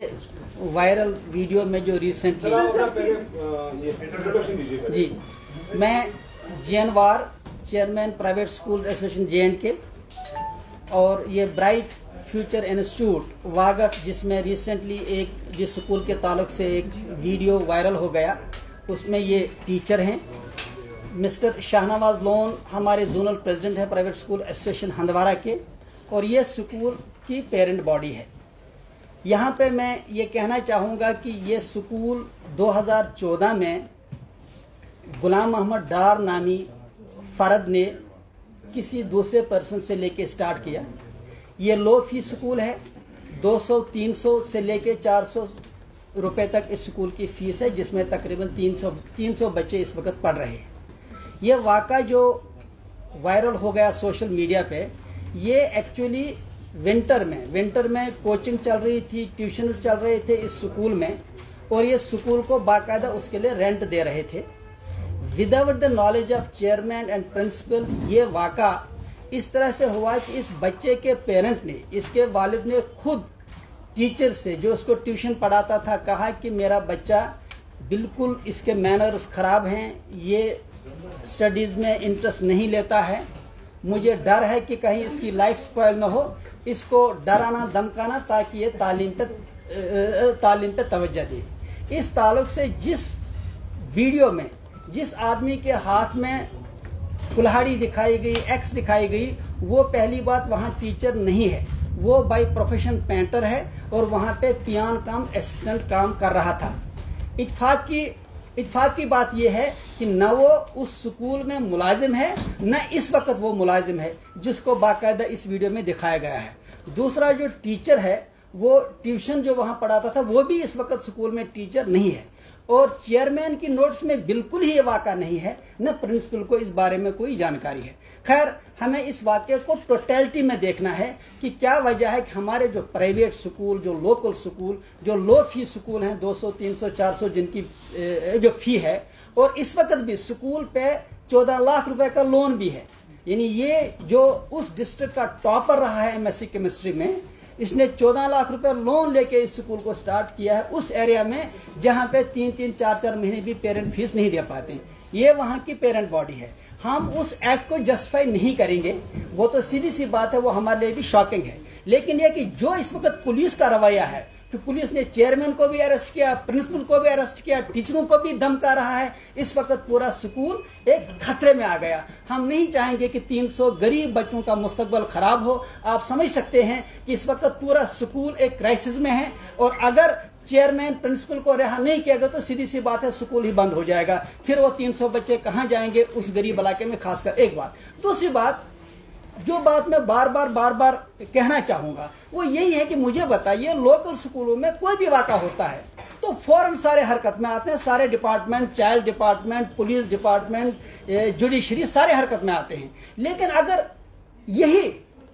Viral video में जो recently जी, मैं JNWAR chairman private school association JNK और ये ब्राइट फ्यूचर इंस्टीट्यूट वागट जिसमें रिसेंटली जिस स्कूल के ताल्लुक से एक वीडियो वायरल हो गया, उसमें ये टीचर हैं मिस्टर शाहनवाज लोन, हमारे जोनल प्रेसिडेंट हैं प्राइवेट स्कूल एसोसिएशन हंदवारा के, और ये स्कूल की पेरेंट बॉडी है। यहाँ पे मैं ये कहना चाहूँगा कि ये स्कूल 2014 में गुलाम मोहम्मद डार नामी फर्द ने किसी दूसरे पर्सन से लेके स्टार्ट किया। ये लो फीस स्कूल है, 200-300 से लेके 400 रुपए तक इस स्कूल की फीस है, जिसमें तकरीबन 300 बच्चे इस वक्त पढ़ रहे हैं। ये वाक़ा जो वायरल हो गया सोशल मीडिया पे, ये एक्चुअली विंटर में कोचिंग चल रही थी, ट्यूशन्स चल रहे थे इस स्कूल में, और ये स्कूल को बाकायदा उसके लिए रेंट दे रहे थे without the knowledge of chairman and principal. ये वाक़ा इस तरह से हुआ कि इस बच्चे के पेरेंट ने, इसके वालिद ने खुद टीचर से जो उसको ट्यूशन पढ़ाता था कहा कि मेरा बच्चा बिल्कुल, इसके मैनर्स खराब हैं, ये स्टडीज़ में इंटरेस्ट नहीं लेता है, मुझे डर है कि कहीं इसकी लाइफ स्पॉइल न हो, इसको डराना धमकाना ताकि ये तालीम पे तवज्जो दे। इस ताल्लुक से जिस वीडियो में जिस आदमी के हाथ में कुल्हाड़ी दिखाई गई, एक्स दिखाई गई, वो पहली बात वहाँ टीचर नहीं है, वो बाय प्रोफेशन पेंटर है और वहाँ पे पियान काम असिस्टेंट काम कर रहा था। इत्फाक की बात यह है कि न वो उस स्कूल में मुलाजिम है, न इस वक्त वो मुलाजिम है जिसको बाकायदा इस वीडियो में दिखाया गया है। दूसरा जो टीचर है, वो ट्यूशन जो वहां पढ़ाता था, वो भी इस वक्त स्कूल में टीचर नहीं है, और चेयरमैन की नोट्स में बिल्कुल ही ये वाक़ा नहीं है, न प्रिंसिपल को इस बारे में कोई जानकारी है। खैर, हमें इस वाक़े को टोटलिटी में देखना है कि क्या वजह है कि हमारे जो प्राइवेट स्कूल, जो लोकल स्कूल, जो लो फी स्कूल हैं, 200, 300, 400 जिनकी जो फी है, और इस वक्त भी स्कूल पे 14 लाख रुपए का लोन भी है। यानी ये जो उस डिस्ट्रिक्ट का टॉपर रहा है MSc केमिस्ट्री में, इसने 14 लाख रुपए लोन लेके इस स्कूल को स्टार्ट किया है उस एरिया में जहां पे 3-3, 4-4 महीने भी पेरेंट फीस नहीं दे पाते। ये वहां की पेरेंट बॉडी है। हम उस एक्ट को जस्टिफाई नहीं करेंगे, वो तो सीधी सी बात है, वो हमारे लिए भी शॉकिंग है। लेकिन ये कि जो इस वक्त पुलिस का रवैया है कि पुलिस ने चेयरमैन को भी अरेस्ट किया, प्रिंसिपल को भी अरेस्ट किया, टीचरों को भी धमका रहा है, इस वक्त पूरा स्कूल एक खतरे में आ गया। हम नहीं चाहेंगे कि 300 गरीब बच्चों का मुस्तकबल खराब हो। आप समझ सकते हैं कि इस वक्त पूरा स्कूल एक क्राइसिस में है, और अगर चेयरमैन प्रिंसिपल को रिहा नहीं किया गया तो सीधी सी बात है, स्कूल ही बंद हो जाएगा। फिर वो 300 बच्चे कहाँ जाएंगे उस गरीब इलाके में, खासकर। एक बात। दूसरी बात, जो बात मैं बार बार कहना चाहूंगा, वो यही है कि मुझे बताइए, लोकल स्कूलों में कोई भी वाक़ा होता है तो फौरन सारे हरकत में आते हैं, सारे department, child department, police department, judiciary, सारे हरकत में आते हैं। लेकिन अगर यही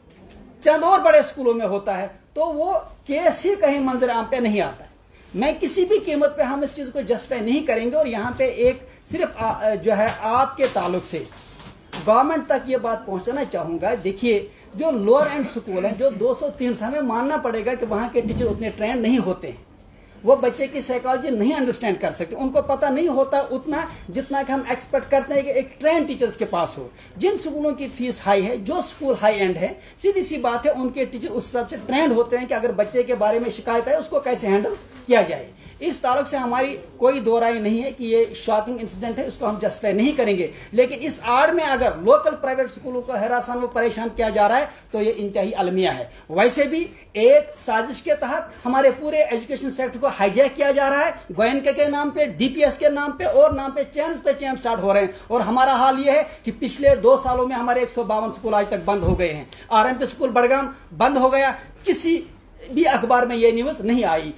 चंद और बड़े स्कूलों में होता है तो वो केस ही कहीं मंजर आम पे नहीं आता है। मैं किसी भी कीमत पे हम इस चीज को जस्टिफाई नहीं करेंगे, और यहाँ पे एक सिर्फ जो है आपके ताल्लुक से गवर्नमेंट तक ये बात पहुंचाना चाहूंगा। देखिए, जो लोअर एंड स्कूल हैं, जो 200-300, हमें मानना पड़ेगा कि वहां के टीचर उतने ट्रेंड नहीं होते हैं, वो बच्चे की साइकोलॉजी नहीं अंडरस्टैंड कर सकते, उनको पता नहीं होता उतना जितना कि हम एक्सपेक्ट करते हैं कि एक ट्रेंड टीचर्स के पास हो। जिन स्कूलों की फीस हाई है, जो स्कूल हाई एंड है, सीधी सी बात है, उनके टीचर उस हिसाब से ट्रेंड होते हैं कि अगर बच्चे के बारे में शिकायत है उसको कैसे हैंडल किया जाए। इस ताल्लुक से हमारी कोई दो राय नहीं है कि ये शॉकिंग इंसिडेंट है, इसको हम जस्टिफाई नहीं करेंगे। लेकिन इस आड़ में अगर लोकल प्राइवेट स्कूलों को हरासान व परेशान किया जा रहा है तो ये इंतहाई अलमिया है। वैसे भी एक साजिश के तहत हमारे पूरे एजुकेशन सेक्टर को हाईजैक किया जा रहा है, गोयनके के नाम पे, DPS के नाम पे, और नाम पे चैन स्टार्ट हो रहे हैं। और हमारा हाल ये है कि पिछले 2 सालों में हमारे 152 स्कूल आज तक बंद हो गए हैं। RMP स्कूल बड़गाम बंद हो गया, किसी भी अखबार में ये न्यूज नहीं आई।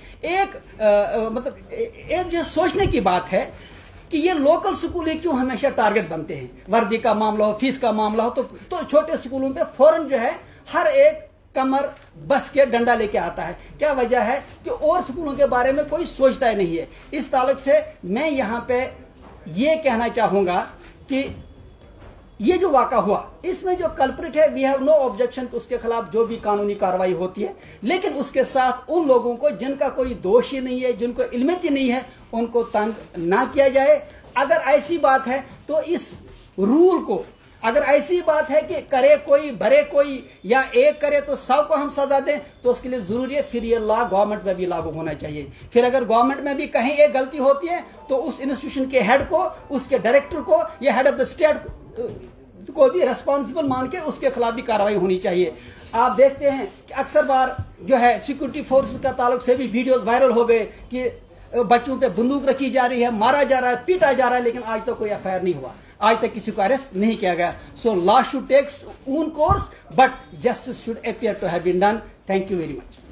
एक जो सोचने की बात है कि ये लोकल स्कूल ही क्यों हमेशा टारगेट बनते हैं। वर्दी का मामला हो, फीस का मामला हो, तो छोटे स्कूलों पे फौरन जो है हर एक कमर बस के डंडा लेके आता है। क्या वजह है कि और स्कूलों के बारे में कोई सोचता ही नहीं है। इस ताल्लुक से मैं यहाँ पे ये कहना चाहूंगा कि ये जो वाक़ा हुआ, इसमें जो कल्प्रिट है वी हैव नो ऑब्जेक्शन, उसके खिलाफ जो भी कानूनी कार्रवाई होती है, लेकिन उसके साथ उन लोगों को जिनका कोई दोष ही नहीं है, जिनको इल्मित ही नहीं है, उनको तंग ना किया जाए। अगर ऐसी बात है तो इस रूल को, अगर ऐसी बात है कि करे कोई भरे कोई या एक करे तो 100 को हम सजा दें, तो उसके लिए जरूरी है फिर ये लॉ गवर्नमेंट में भी लागू होना चाहिए। फिर अगर गवर्नमेंट में भी कहीं एक गलती होती है तो उस इंस्टीट्यूशन के हेड को, उसके डायरेक्टर को या हेड ऑफ द स्टेट को भी रेस्पॉन्सिबल मान के उसके खिलाफ भी कार्रवाई होनी चाहिए। आप देखते हैं कि अक्सर बार जो है सिक्योरिटी फोर्स का ताल्लुक से भी वीडियोस वायरल हो गए कि बच्चों पे बंदूक रखी जा रही है, मारा जा रहा है, पीटा जा रहा है, लेकिन आज तक कोई एफआईआर नहीं हुआ, आज तक किसी को अरेस्ट नहीं किया गया। So law should take own course but justice should appear to have been done. Thank you very much.